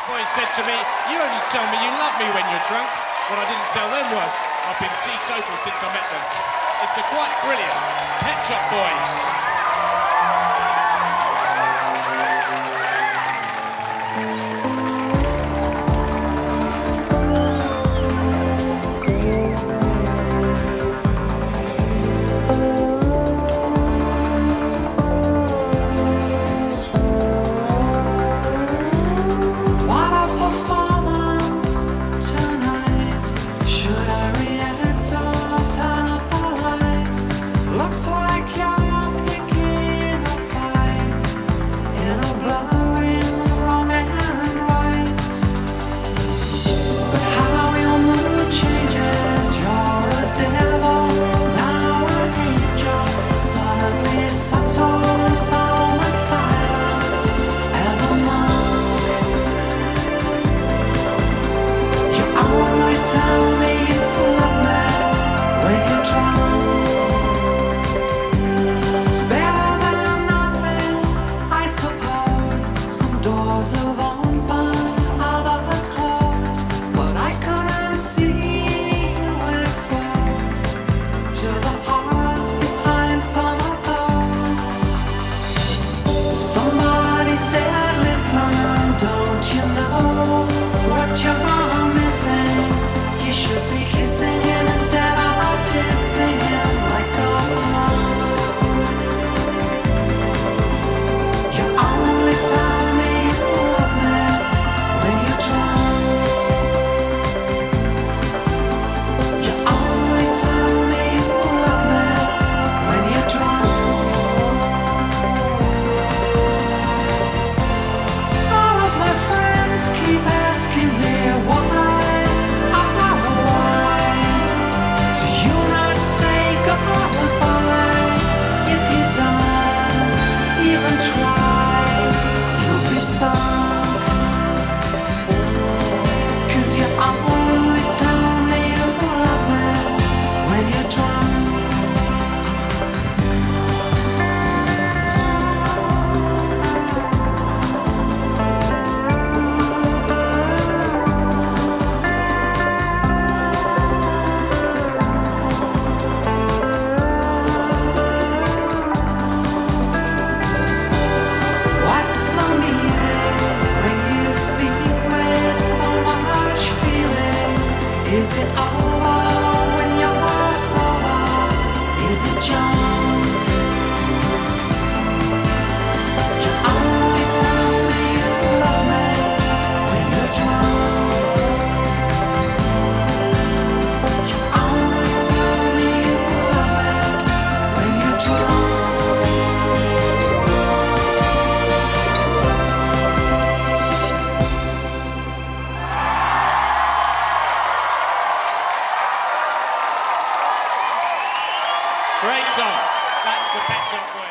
Boys said to me, "You only tell me you love me when you're drunk." What I didn't tell them was I've been teetotal since I met them. It's a quite brilliant Pet Shop Boys. Tell me you love me when you're drunk. It's better than nothing, I suppose. Some doors have opened, others closed, but I couldn't see you exposed to the horrors behind some of those. Somebody said, listen, don't you know what you're missing? You should be kissing him instead of dissing him like a hug. You only tell me you love me when you're drunk. You only tell me you love me when you're drunk. All of my friends keep asking me why. Cause you only tell me you love me when you're drunk. What's the meaning when you speak with so much feeling? Is it over when you're sober? Is it junk? You only tell me you love me when you're drunk. You only tell me you love me when you're drunk. Great song. That's the Pet Shop Boys.